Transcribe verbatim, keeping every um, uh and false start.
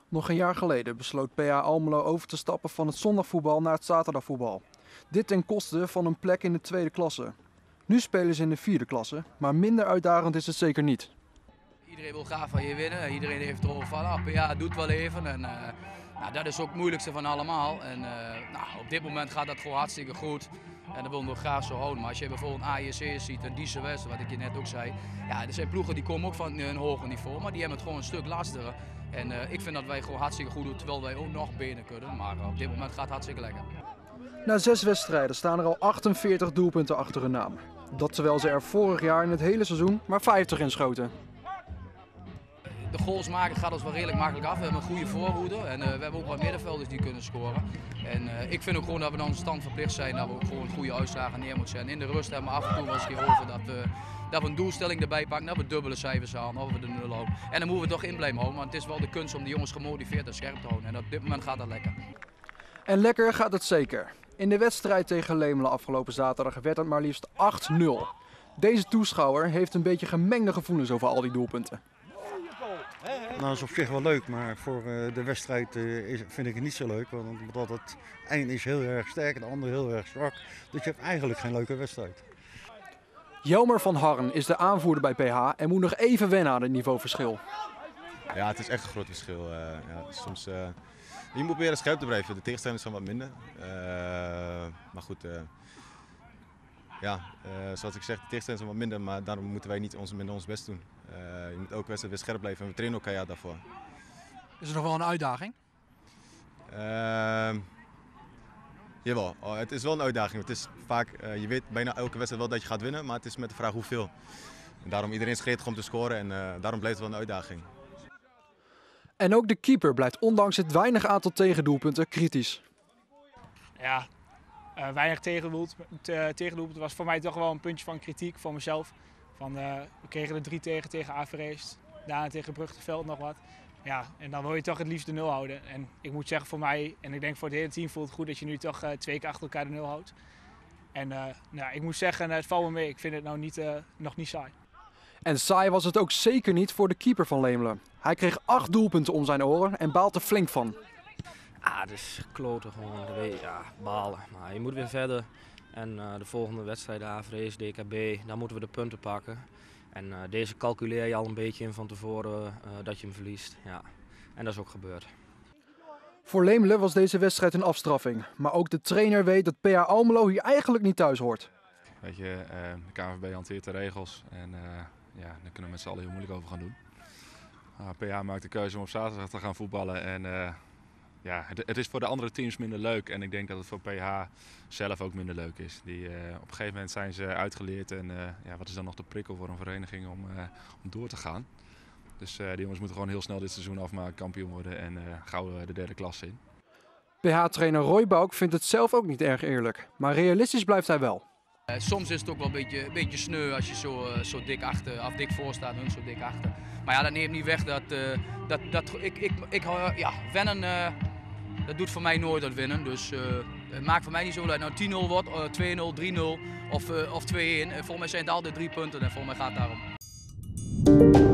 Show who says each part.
Speaker 1: Nog een jaar geleden besloot P H Almelo over te stappen van het zondagvoetbal naar het zaterdagvoetbal. Dit ten koste van een plek in de tweede klasse. Nu spelen ze in de vierde klasse, maar minder uitdagend is het zeker niet.
Speaker 2: Iedereen wil graag van je winnen. Iedereen heeft erover van, ah, P H doet wel even. En, uh, nou, dat is ook het moeilijkste van allemaal. En, uh, nou, op dit moment gaat dat gewoon hartstikke goed. En dat willen we graag zo houden. Maar als je bijvoorbeeld A J C ziet en Dieze West, wat ik je net ook zei. Ja, er zijn ploegen die komen ook van een hoger niveau, maar die hebben het gewoon een stuk lastiger. En uh, ik vind dat wij gewoon hartstikke goed doen, terwijl wij ook nog benen kunnen. Maar uh, op dit moment gaat het hartstikke lekker.
Speaker 1: Na zes wedstrijden staan er al achtenveertig doelpunten achter hun naam. Dat terwijl ze er vorig jaar in het hele seizoen maar vijftig in schoten.
Speaker 2: De goals maken gaat ons wel redelijk makkelijk af. We hebben een goede voorhoede en uh, we hebben ook wat middenvelders die kunnen scoren. En uh, ik vind ook gewoon dat we dan stand verplicht zijn dat we ook gewoon goede uitslagen neer moeten zetten. In de rust hebben we af en toe wel eens een keer over dat we, dat we een doelstelling erbij pakken, dat we dubbele cijfers halen, of we de nul houden. En dan moeten we toch in blijven houden, want het is wel de kunst om de jongens gemotiveerd en scherp te houden. En op dit moment gaat dat lekker.
Speaker 1: En lekker gaat het zeker. In de wedstrijd tegen Leemelen afgelopen zaterdag werd het maar liefst acht nul. Deze toeschouwer heeft een beetje gemengde gevoelens over al die doelpunten.
Speaker 3: Nou, dat is op zich wel leuk, maar voor uh, de wedstrijd uh, is, vind ik het niet zo leuk. Want omdat het een is heel erg sterk en de ander heel erg zwak. Dus je hebt eigenlijk geen leuke wedstrijd.
Speaker 1: Jelmer van Harren is de aanvoerder bij P H en moet nog even wennen aan het niveauverschil.
Speaker 4: Ja, het is echt een groot verschil. Uh, ja, soms, uh, je moet proberen scherp te blijven. De tegenstanders zijn wat minder. Uh, maar goed, uh, ja, uh, zoals ik zeg, de tegenstanders zijn wat minder, maar daarom moeten wij niet ons, minder ons best doen. Uh, je moet ook wedstrijd weer scherp blijven en we trainen elkaar ja, daarvoor.
Speaker 5: Is er nog wel een uitdaging?
Speaker 4: Uh, jawel, oh, het is wel een uitdaging. Het is vaak, uh, je weet bijna elke wedstrijd wel dat je gaat winnen, maar het is met de vraag hoeveel. En daarom iedereen is gretig om te scoren en uh, daarom blijft het wel een uitdaging.
Speaker 1: En ook de keeper blijft ondanks het weinig aantal tegendoelpunten kritisch.
Speaker 6: Ja, uh, weinig tegendoelpunten tegendoelpunten was voor mij toch wel een puntje van kritiek voor mezelf. Van, uh, we kregen er drie tegen tegen Averheest, daarna tegen Brugteveld nog wat. Ja, en dan wil je toch het liefst de nul houden. En ik moet zeggen voor mij, en ik denk voor het hele team voelt het goed dat je nu toch uh, twee keer achter elkaar de nul houdt. En uh, nou, ik moet zeggen, het valt me mee. Ik vind het nou niet, uh, nog niet saai.
Speaker 1: En saai was het ook zeker niet voor de keeper van Leemelen. Hij kreeg acht doelpunten om zijn oren en baalt er flink van.
Speaker 7: Ah, het is kloten gewoon. Ja, balen. Maar je moet weer verder. En uh, de volgende wedstrijd, de Averhees, D K B, daar moeten we de punten pakken. En uh, deze calculeer je al een beetje in van tevoren uh, dat je hem verliest. Ja. En dat is ook gebeurd.
Speaker 1: Voor Leemelen was deze wedstrijd een afstraffing. Maar ook de trainer weet dat P H Almelo hier eigenlijk niet thuis hoort.
Speaker 8: Weet je, uh, de K N V B hanteert de regels en uh, ja, daar kunnen we met z'n allen heel moeilijk over gaan doen. Uh, P H maakt de keuze om op zaterdag te gaan voetballen en uh, ja, het, het is voor de andere teams minder leuk en ik denk dat het voor P H zelf ook minder leuk is. Die, uh, op een gegeven moment zijn ze uitgeleerd en uh, ja, wat is dan nog de prikkel voor een vereniging om, uh, om door te gaan. Dus uh, die jongens moeten gewoon heel snel dit seizoen afmaken, kampioen worden en uh, gauw uh, de derde klasse in.
Speaker 1: P H-trainer Roy Bouk vindt het zelf ook niet erg eerlijk, maar realistisch blijft hij wel.
Speaker 2: Uh, soms is het ook wel een beetje, een beetje sneu als je zo, uh, zo dik achter, of dik voor staat, hun zo dik achter. Maar ja, dat neemt niet weg dat, uh, dat, dat ik, ik, ik uh, ja, wennen, uh, dat doet voor mij nooit dat winnen. Dus uh, het maakt voor mij niet zo uit nou tien nul wordt, uh, twee nul, drie nul of, uh, of twee één. Uh, volgens mij zijn het altijd drie punten en volgens mij gaat het daarom.